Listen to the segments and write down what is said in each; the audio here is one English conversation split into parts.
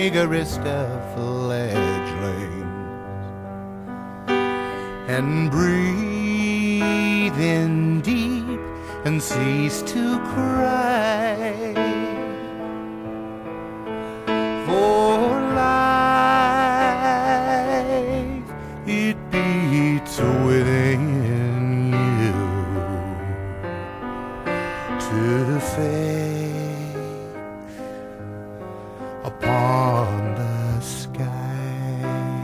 eagerest of fledglings, and breathe in deep and cease to cry. For life, it beats within you to fade upon the sky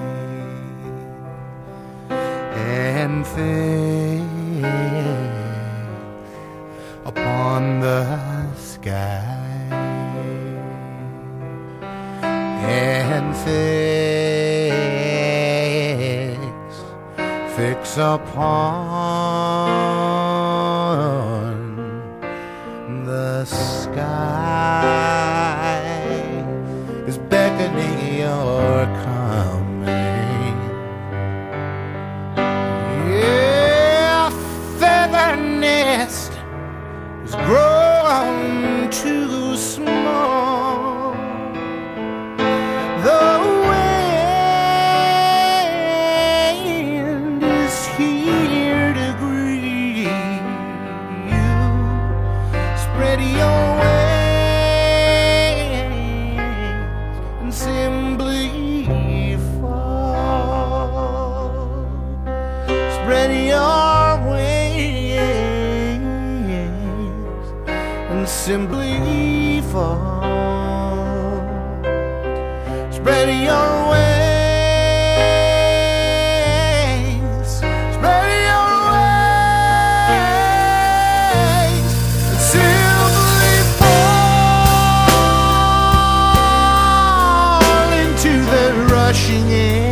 and fade upon the sky and fix upon the sky is beckoning your coming. Yeah, a feather nest is grown too small. The wind is here to greet you. Spread your wings and simply fall. Spread your wings and simply fall. Spread your wings, spread your wings, and simply fall into the rushing air.